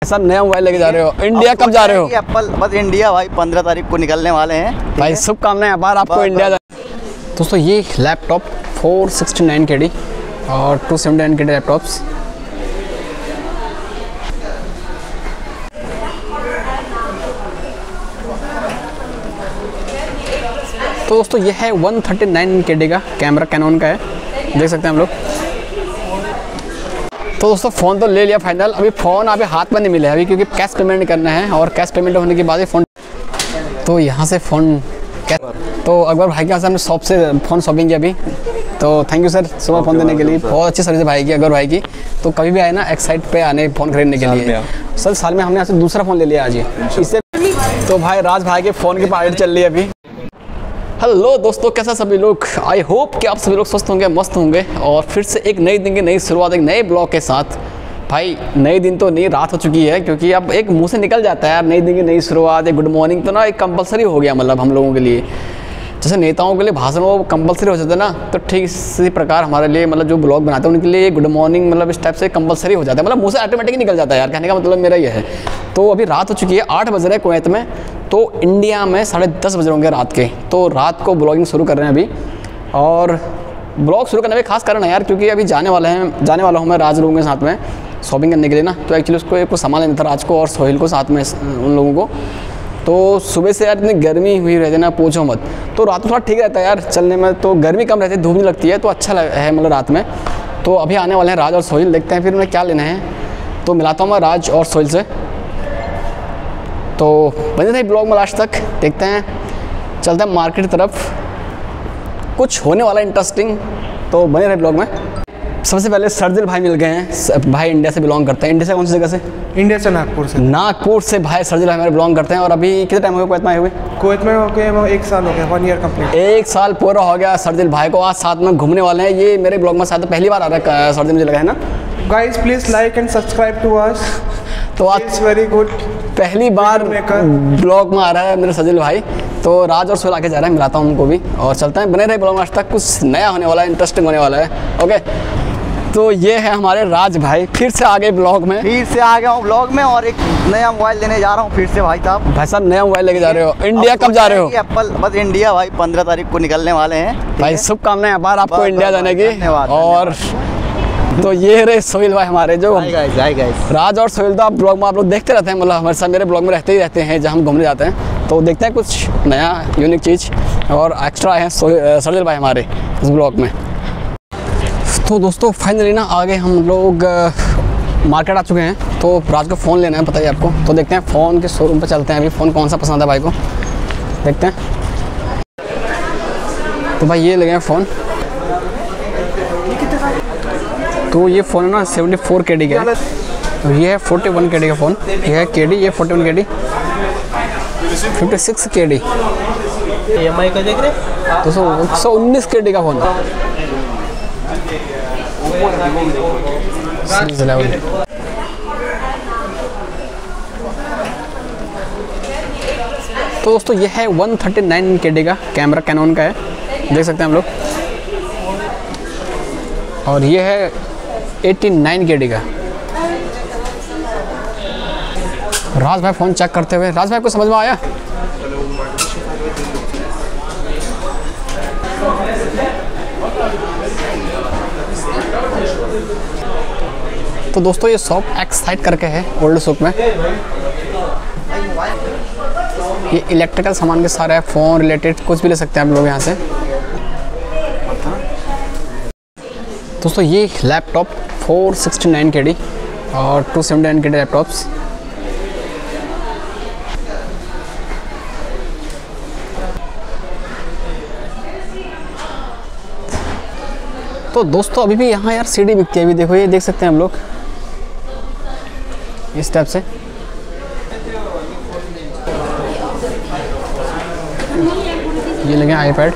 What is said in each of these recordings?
Sir नया mobile लेके जा रहे हो, इंडिया कब जा रहे हो? एप्पल बस इंडिया भाई 15 तारीख को निकलने वाले हैं भाई। शुभकामनाएं अपार आपको इंडिया जा। दोस्तों ये लैपटॉप 469 KD और 279 KD लैपटॉप्स। तो दोस्तों ये है 139 KD का कैमरा, कैनन का है, देख सकते हैं हम लोग। तो दोस्तों फ़ोन तो ले लिया फाइनल, अभी फ़ोन अभी हाथ में नहीं मिला है अभी, क्योंकि कैश पेमेंट करना है और कैश पेमेंट होने के बाद ही फ़ोन। तो यहाँ से फ़ोन तो अकबर भाई के यहाँ से हमने शॉप से फ़ोन शॉपिंग किया अभी। तो थैंक यू सर सुबह फ़ोन देने के लिए, बहुत अच्छी सर्विस भाई की, अकबर भाई की। तो कभी भी आए ना एक्साइट पे आने फ़ोन खरीदने के लिए। सर साल में हमने यहाँ से दूसरा फ़ोन ले लिया आज ही इससे। तो भाई राज भाई के फ़ोन की पार्टी चल रही है अभी। हेलो दोस्तों, कैसा सभी लोग? आई होप कि आप सभी लोग स्वस्थ होंगे, मस्त होंगे। और फिर से एक नई दिन की नई शुरुआत, एक नए ब्लॉग के साथ। भाई नई दिन तो नहीं, रात हो चुकी है, क्योंकि अब एक मुंह से निकल जाता है यार, नई दिन की नई शुरुआत, एक गुड मॉर्निंग तो ना एक कंपलसरी हो गया, मतलब हम लोगों के लिए। जैसे नेताओं के लिए भाषण वो कंपलसरी हो जाता है ना, तो ठीक इसी प्रकार हमारे लिए, मतलब जो ब्लॉग बनाते हैं उनके लिए गुड मॉर्निंग मतलब इस टाइप से कंपलसरी हो जाता है, मतलब मुँह से ऑटोमेटिक निकल जाता है यार, कहने का मतलब मेरा ये है। तो अभी रात हो चुकी है, 8 बज रहे हैं कुवैत में, तो इंडिया में 10:30 बज होंगे रात के। तो रात को ब्लॉगिंग शुरू कर रहे हैं अभी, और ब्लॉग शुरू करने में खास कारण है यार, क्योंकि अभी जाने वाला हूँ मैं राज लोगों के साथ में शॉपिंग करने के लिए ना। तो एक्चुअली उसको एक सामान लेना था राज को और सोहेल को साथ में, उन लोगों को। तो सुबह से यार इतनी गर्मी हुई रहती है ना, पूछो मत। तो रात में थोड़ा ठीक रहता है यार चलने में, तो गर्मी कम रहती है, धूप नहीं लगती है, तो अच्छा है मतलब रात में। तो अभी आने वाले हैं राज और सोहेल, देखते हैं फिर उन्हें क्या लेना है। तो मिलाता हूँ मैं राज और सोहेल से। तो बने थे ब्लॉग में लास्ट तक, देखते हैं, चलते हैं मार्केट की तरफ, कुछ होने वाला इंटरेस्टिंग। तो बने रहे ब्लॉग में। सबसे पहले सरदिल भाई मिल गए हैं, भाई इंडिया से बिलोंग करते हैं। इंडिया से कौन सी जगह से? इंडिया से नागपुर से। नागपुर से भाई सरदिल भाई हमारे बिलोंग करते हैं। और अभी कितने टाइम हो गया कुवैत में आए हुए? कुवैत में हो गए 1 साल हो गया, 1 ईयर कंप्लीट। 1 साल पूरा हो गया सरदिल भाई को, आज साथ में घूमने वाले हैं। ये मेरे ब्लॉग में शायद पहली बार आ रहा है सरदिल, मुझे लगा है ना। Guys please like and subscribe to us. तो आज इट्स वेरी गुड, पहली बार ब्लॉग में आ रहा है मेरे सरदिल भाई। तो राज और सोहेल आके जा रहे हैं, मिलाता हूँ उनको भी, और चलते हैं। बने रहे ब्लॉग में, आज तक कुछ नया होने वाला है, इंटरेस्टिंग होने वाला है। ओके, तो ये है हमारे राज भाई, फिर से आ गए ब्लॉग में, फिर से आ गया हूँ ब्लॉग में, और एक नया मोबाइल लेने जा रहा हूँ फिर से भाई साहब। भाई साहब नया मोबाइल लेके जा रहे हो, इंडिया कब जा रहे हो? एप्पल बस इंडिया भाई 15 तारीख को निकलने वाले हैं भाई। शुभकामनाएं अपार आपको इंडिया जाने की। धन्यवाद। और तो ये रहे सोहेल भाई हमारे, जो राज और सोहेल तो आप ब्लॉग में आप लोग देखते रहते हैं, मतलब हमारे साथ मेरे ब्लॉग में रहते ही रहते हैं जहाँ हम घूमने जाते हैं। तो देखते हैं कुछ नया यूनिक चीज़ और एक्स्ट्रा है सरदिल भाई हमारे इस ब्लॉग में। तो दोस्तों फाइनली ना आगे हम लोग मार्केट आ चुके हैं। तो राज को फ़ोन लेना है, पता ही आपको। तो देखते हैं फ़ोन के शोरूम पे चलते हैं अभी, फ़ोन कौन सा पसंद है भाई को, देखते हैं। तो भाई ये लगे हैं फ़ोन। तो ये फ़ोन है ना 74 KD का है। तो ये है 41 KD का फ़ोन, ये है KD, ये 41 KD, 56 KD, EMI का देख रहे 119 KD का फ़ोन सीरीज लेवल। तो दोस्तों ये है 139 KD का कैमरा, कैनन का है, देख सकते हैं हम लोग। और ये है 89 KD का। राज भाई फ़ोन चेक करते हुए, राज भाई को समझ में आया? तो दोस्तों ये शॉप एक्साइट करके है, ओल्ड शॉप में। ये इलेक्ट्रिकल सामान के सारे फ़ोन रिलेटेड कुछ भी ले सकते हैं आप लोग यहाँ से। दोस्तों ये लैपटॉप 469 KD और 279 KD लैपटॉप्स। तो दोस्तों अभी भी यहाँ यार CD बिकती है, अभी देखो, ये देख सकते हैं हम लोग इस टाइप से। ये लगे iPad,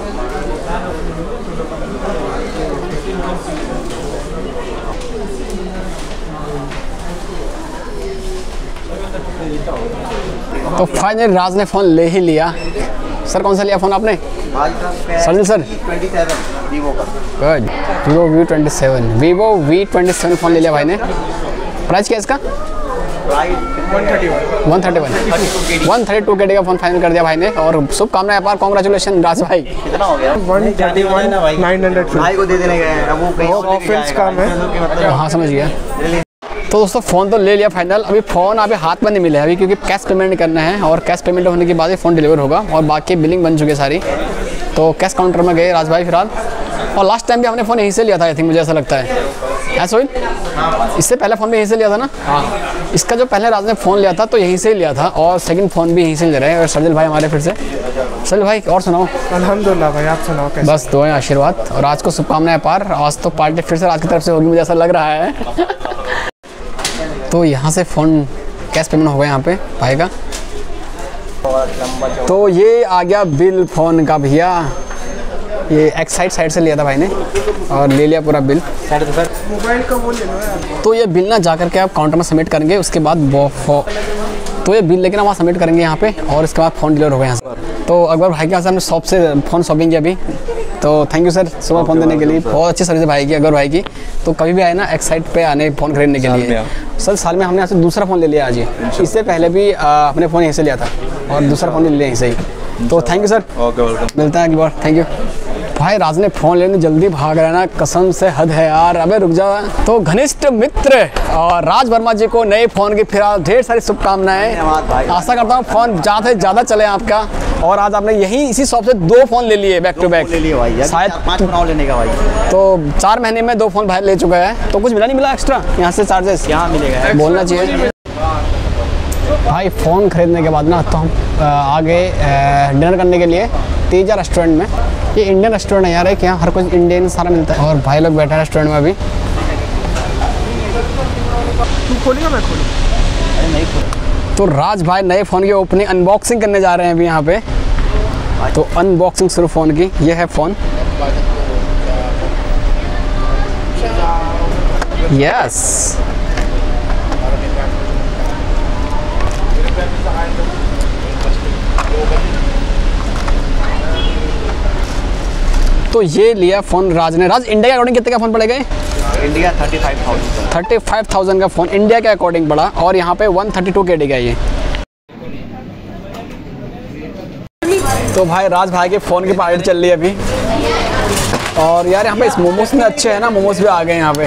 तो फाइनली राज ने फ़ोन ले ही लिया। सर कौन सा लिया फ़ोन आपने? सरदिल सर वीवो का, गुड, Vivo V27 फ़ोन ले लिया भाई ने। प्राइस क्या है इसका? 132 KD का फ़ोन फाइनल कर दिया भाई ने। और शुभकामनाएं अपार, कॉन्ग्रेचुलेशन राज भाई। कितना हो गया? 131,900 भाई को दे देने गए हैं, अब वो कहीं और लेके ऑफिस काम है। मतलब हाँ समझ गया। तो दोस्तों फ़ोन तो ले लिया फाइनल, अभी फ़ोन अभी हाथ में नहीं मिला है अभी, क्योंकि कैश पेमेंट करना है और कैश पेमेंट होने के बाद ही फ़ोन डिलीवर होगा। और बाकी बिलिंग बन चुकी है सारी, तो कैश काउंटर में गए राज भाई फिलहाल। और लास्ट टाइम भी हमने फ़ोन यहीं से लिया था आई थिंक, मुझे ऐसा लगता है। ऐसा हुई, इससे पहले फ़ोन भी यहीं से लिया था ना। इसका जो पहले राज ने फ़ोन लिया था तो यहीं से ही लिया था, और सेकंड फ़ोन भी यहीं से ले रहे हैं। और सरजिल भाई हमारे फिर से। सरजिल भाई और सुनाओ। अल्हम्दुलिल्लाह भाई, आप सुनाओ कैसे? बस दुआएं आशीर्वाद, और आज को शुभकामनाएं पार। आज तो पार्टी फिर से राज की तरफ से होगी, मुझे ऐसा लग रहा है। तो यहाँ से फ़ोन कैश पेमेंट हो गया यहाँ पे भाई का। तो ये आ गया बिल फ़ोन का भैया, ये एक्साइड साइड से लिया था भाई ने और ले लिया पूरा बिल। मोबाइल का वो ले लो यार। तो ये बिल ना जा करके आप काउंटर में सबमिट करेंगे, उसके बाद तो ये बिल लेके ना वहाँ सबमिट करेंगे यहाँ पे, और इसके बाद फ़ोन डिलीवर हो गया यहाँ से। तो अकबर भाई के यहाँ से हमने शॉप से फ़ोन शॉपिंग किया अभी। तो थैंक यू सर सुबह फ़ोन देने के लिए, बहुत अच्छी सर्विस है भाई की, अकबर भाई की। तो कभी भी आए ना एक्साइड पे आने फ़ोन खरीदने के लिए। सर साल में हमने यहाँ से दूसरा फ़ोन ले लिया आज ही, इससे पहले भी हमने फ़ोन यहीं से लिया था और दूसरा फ़ोन ले लिया यहीं से ही। तो thank you sir, okay welcome. मिलता है अगली बार, थैंक यू। भाई राज ने फ़ोन लेने जल्दी भाग रहा है ना, कसम से हद है यार। अबे रुक जा। तो घनिष्ठ मित्र और राज वर्मा जी को नए फ़ोन की फिर ढेर सारी शुभकामनाएं। आशा करता हूँ फ़ोन ज़्यादा से ज़्यादा चले आपका। और आज आपने यहीं इसी शॉप से 2 फ़ोन ले लिए बैक टू बैक। ले लिए भाई, शायद 5 बनाओ लेने का भाई। तो 4 महीने में 2 फ़ोन भाई ले चुका है। तो कुछ मिला नहीं मिला एक्स्ट्रा यहाँ से चार्जेस? यहाँ मिलेगा, बोलना चाहिए भाई। फ़ोन खरीदने के बाद ना तो हम आगे डिनर करने के लिए तेजा रेस्टोरेंट में। ये इंडियन रेस्टोरेंट है यार, एक यहाँ हर कुछ इंडियन सारा मिलता है। और भाई लोग बैठे हैं रेस्टोरेंट में अभी। तू खोलेगा मैं खोलूँ? अरे नहीं खोल। तो राज भाई नए फ़ोन की ओपनिंग अनबॉक्सिंग करने जा रहे हैं अभी यहाँ पे। तो अनबॉक्सिंग शुरू फ़ोन की। ये है फ़ोन, यस। तो ये लिया फ़ोन राज ने। राज इंडिया के अकॉर्डिंग कितने का फ़ोन पड़ेगा? इंडिया 35,000। 35,000 का फ़ोन इंडिया के अकॉर्डिंग पड़ा, और यहाँ पे 132 KD का ये। तो भाई राज भाई के फ़ोन की पार्टी चल रही है अभी। और यार यहाँ पे इस मोमोज में अच्छे हैं ना, मोमोज भी आ गए यहाँ पे।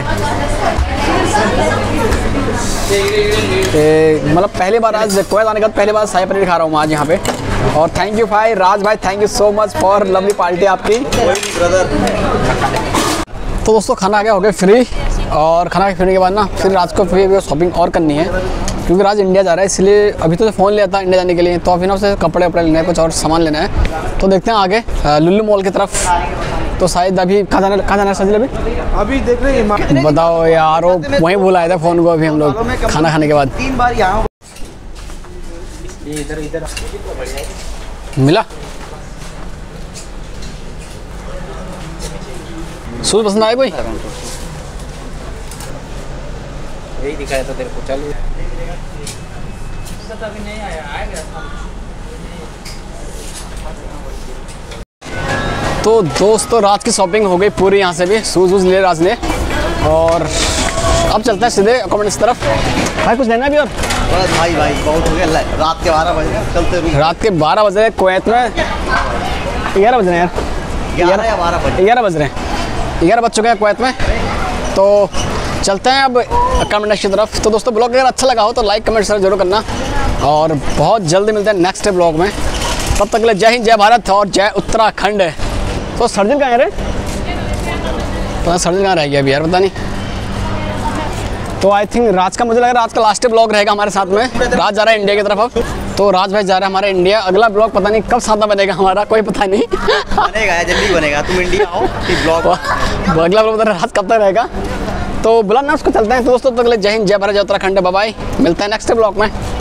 मतलब पहली बार आज कोयत आने के बाद पहली बार शाही पनीर खा रहा हूँ आज यहाँ पे। और थैंक यू भाई राज भाई, thank you so much for lovely party आपकी। तो दोस्तों खाना आ गया, हो गया फ्री। और खाना खाने के बाद ना फिर राज को फिर शॉपिंग और करनी है, क्योंकि राज इंडिया जा रहा है, इसलिए अभी तो फ़ोन लिया था इंडिया जाने के लिए। तो अभी ना उसे कपड़े वपड़े लेना है, कुछ और सामान लेना है। तो देखते हैं आगे लुल्लू मॉल की तरफ। तो शायद अभी कहाँ जाना है सजिल? अभी देख रहे हैं। बताओ यार, वहीं भुलाया था फ़ोन को अभी हम लोग खाना खाने के बाद। 3 बार यहाँ इधर मिला शूज पसंद आए कोई? यही दिखाया था तेरे को, चल। तो दोस्तों राज की शॉपिंग हो गई पूरी, यहाँ से भी शूज़ वूज लिए राज ने। और अब चलते हैं सीधे अकोमोडेशन तरफ। भाई कुछ लेना भी? और बस भाई बहुत हो गया। रात के 12 बजे चलते रुक। रात के 12 बज रहे कुवैत में। 11 बज रहे हैं यार, 11 या 12 बजे। 11 बज रहे हैं, 11 बज चुके हैं कुवैत में। तो चलते हैं अब अकोमोडेशन की तरफ। तो दोस्तों ब्लॉग अगर अच्छा लगा हो तो लाइक कमेंट शेयर जरूर करना, और बहुत जल्दी मिलते हैं नेक्स्ट ब्लॉग में। तब तक के लिए जय हिंद, जय भारत और जय उत्तराखंड। तो सर्जिल कहाँ है रे? तो सर्जिल कहाँ रह गया अभी यार, पता नहीं। तो आई थिंक राज का, मुझे लग रहा है राज का लास्ट ब्लॉग रहेगा हमारे साथ में। राज जा रहा है इंडिया की तरफ अब। तो राज भाई जा रहा है हमारे इंडिया। अगला ब्लॉग पता नहीं कब साथ में बनेगा हमारा, कोई पता नहीं। बनेगा जल्दी बनेगा, तुम इंडिया आओ फिर ब्लॉग। अगला ब्लॉग पता नहीं राज कब तक रहेगा। तो बुला ना उसको, चलते हैं। तो दोस्तों तक के लिए जय हिंद, जय भारत, जय उत्तराखंड। बाय बाय, मिलते हैं नेक्स्ट ब्लॉग में।